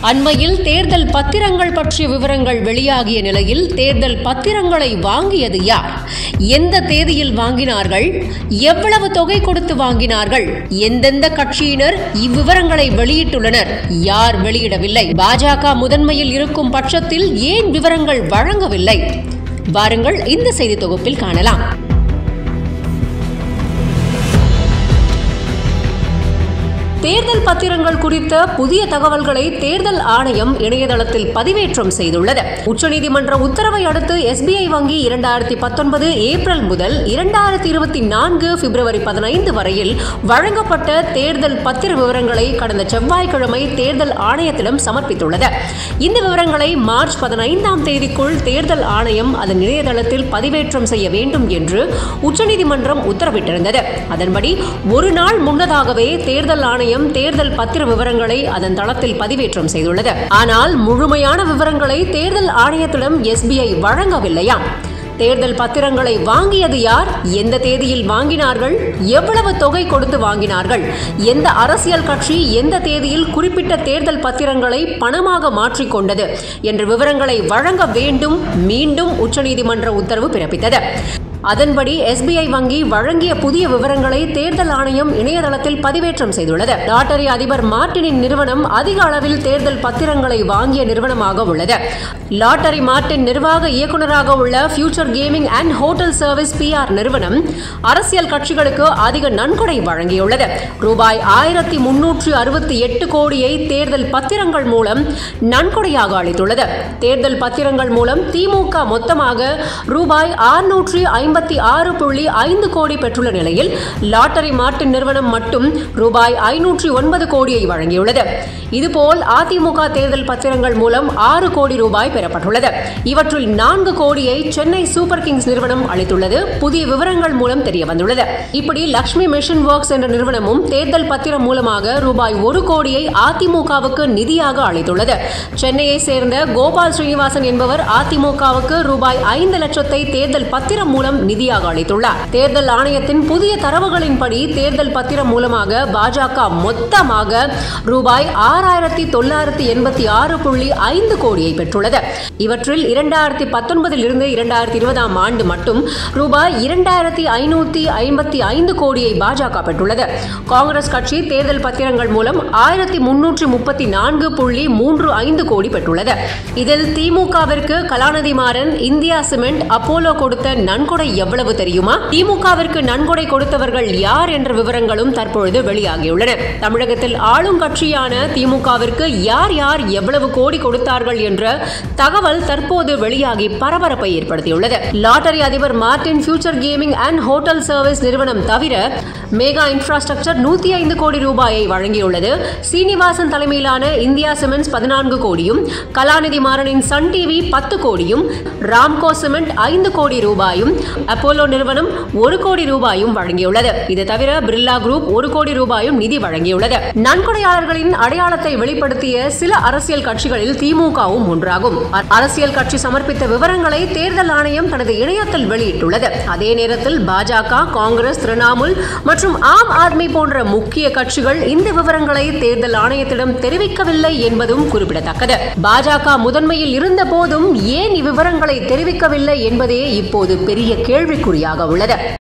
அண்மையில் தேர்தல் பத்திரங்கள் பற்றிய விவரங்கள் வெளியாகிய நிலையில் தேர்தல் பத்திரங்களை வாங்கியது யார், எந்த தேதியில் வாங்கினார்கள், எவ்வளவு தொகை கொடுத்து வாங்கினார்கள், எந்தெந்த கட்சியினர் இவ்விவரங்களை வெளியிட்டுள்ளனர், யார் வெளியிடவில்லை, பாஜக முதன்மையில் இருக்கும் பட்சத்தில் ஏன் விவரங்கள் வழங்கவில்லை? வாருங்கள் இந்த செய்தி தொகுப்பில் காணலாம். தேர்தல் பத்திரங்கள் குறித்த புதிய தகவல்களை தேர்தல் ஆணையம் இணையதளத்தில் பதிவேற்றம் செய்துள்ளது. உச்சநீதிமன்ற உத்தரவை அடுத்து எஸ்பிஐ வங்கி 2019 ஏப்ரல் முதல் 2024 பிப்ரவரி 15 வரையில் வழங்கப்பட்ட தேர்தல் பத்திர விவரங்களை கடந்த செவ்வாய்க்கிழமை தேர்தல் ஆணையத்திடம் சமர்ப்பித்துள்ளது. இந்த விவரங்களை மார்ச் 15ஆம் தேதிக்குள் தேர்தல் ஆணையம் அதன் இணையதளத்தில் பதிவேற்றம் செய்ய வேண்டும் என்று உச்சநீதிமன்றம் உத்தரவிட்டிருந்தது. அதன்படி ஒரு நாள் முன்னதாகவே தேர்தல் ஆணையம் தேர்தல் பத்திர விவரங்களை அதன் தளத்தில் பதிவேற்றம் செய்துள்ளது. ஆனால் முழுமையான விவரங்களை தேர்தல் ஆணையத்திடம் எஸ்பிஐ வழங்கவில்லையாம். தேர்தல் பத்திரங்களை வாங்கியது யார், எந்த தேதியில் வாங்கினார்கள், எவ்வளவு தொகை கொடுத்து வாங்கினார்கள், எந்த அரசியல் கட்சி எந்த தேதியில் குறிப்பிட்ட தேர்தல் பத்திரங்களை பணமாக மாற்றிக்கொண்டது என்ற விவரங்களை வழங்க வேண்டும் மீண்டும் உச்சநீதிமன்ற உத்தரவு பிறப்பித்தது. அதன்படி எஸ்பிஐ வங்கி வழங்கிய புதிய விவரங்களை தேர்தல் ஆணையம் இணையதளத்தில் பதிவேற்றம் செய்துள்ளது. லாட்டரி அதிபர் மார்டினின் நிறுவனம் அதிக அளவில் தேர்தல் பத்திரங்களை வாங்கிய நிறுவனமாக உள்ளது. லாட்டரி மார்டின் நிர்வாக இயக்குநராக உள்ள future gaming and hotel service PR நிறுவனம் அரசியல் கட்சிகளுக்கு அதிக நன்கொடை வழங்கியுள்ளது. ரூபாய் 1368 கோடியை தேர்தல் பத்திரங்கள் மூலம் நன்கொடையாக அளித்துள்ளது. தேர்தல் பத்திரங்கள் மூலம் திமுக மொத்தமாக ரூபாய் 656.5 கோடி பெற்றுள்ள நிலையில் லாட்டரி மார்டின் நிறுவனம் மட்டும் ரூபாய் 509 கோடியை வழங்கியுள்ளது. இதுபோல் அதிமுக தேர்தல் பத்திரங்கள் மூலம் 6 கோடி ரூபாய் பெறப்பட்டுள்ளது. இவற்றில் 4 கோடியை சென்னை சூப்பர் கிங்ஸ் நிறுவனம் அளித்துள்ளது புதிய விவரங்கள் மூலம் தெரிய வந்துள்ளது. இப்படி லட்சுமி மிஷன் ஒர்க்ஸ் என்ற நிறுவனமும் தேர்தல் பத்திரம் மூலமாக ரூபாய் 1 கோடியை அதிமுகவுக்கு நிதியாக அளித்துள்ளது. சென்னையை சேர்ந்த கோபால் ஸ்ரீனிவாசன் என்பவர் அதிமுகவுக்கு ரூபாய் 5 லட்சத்தை தேர்தல் பத்திரம் மூலம் நிதியாக அளித்துள்ளார். தேர்தல் ஆணையத்தின் புதிய தரவுகளின்படி தேர்தல் பத்திரம் மூலமாக பாஜக மொத்தமாக ரூபாய் 6986.5 கோடியை பெற்றுள்ளது. இவற்றில் 2019 இருந்து 2020 ஆண்டு மட்டும் ரூபாய் 2555 கோடியை பாஜக பெற்றுள்ளது. காங்கிரஸ் கட்சி தேர்தல் பத்திரங்கள் மூலம் 1334.35 கோடி பெற்றுள்ளது. இதில் திமுகவிற்கு Kalanithi Maran, India cement, Apollo கொடுத்த நன்கொடை எவ்வளவு தெரியுமா? திமுகவிற்கு நன்கொடை கொடுத்தவர்கள் யார் என்ற விவரங்களும் தற்பொழுது வெளியாகியுள்ளன. தமிழகத்தில் ஆளும் கட்சியான திமுகவிற்கு யார் யார் எவ்வளவு கோடி கொடுத்தார்கள் என்ற தகவல் தற்போது வெளியாகி பரபரப்பை ஏற்படுத்தியுள்ளது. லாட்டரி அதிபர் Martin future gaming and hotel service நிறுவனம் தவிர மெகா இன்ஃப்ராஸ்ட்ரக்சர் 105 கோடி ரூபாயை வழங்கியுள்ளது. சீனிவாசன் தலைமையிலான இந்தியா சிமெண்ட்ஸ் 14 கோடியும், கலாநிதி மாறனின் சன் டிவி 10 கோடியும், ராம்கோ சிமெண்ட் 5 கோடி ரூபாயும், அப்போலோ நிறுவனம் 1 கோடி ரூபாயும் வழங்கியுள்ளது. இது தவிர பிர்லா குரூப் 1 கோடி ரூபாயும் நிதி வழங்கியுள்ளது. நன்கொடையாளர்களின் அடையாளத்தை வெளிப்படுத்திய சில அரசியல் கட்சிகளில் திமுகவும் ஒன்றாகும். அரசியல் கட்சி சமர்ப்பித்த விவரங்களை தேர்தல் ஆணையம் தனது இணையத்தில் வெளியிட்டுள்ளது. அதே நேரத்தில் பாஜக, காங்கிரஸ், திரிணாமுல் மற்றும் ஆம் ஆத்மி போன்ற முக்கிய கட்சிகள் இந்த விவரங்களை தேர்தல் ஆணையத்திடம் தெரிவிக்கவில்லை என்பதும் குறிப்பிடத்தக்கது. பாஜக முதன்மையில் இருந்த போதும் ஏன் இவ்விவரங்களை தெரிவிக்கவில்லை என்பதே இப்போது பெரிய கேள்விக்குறியாக உள்ளது.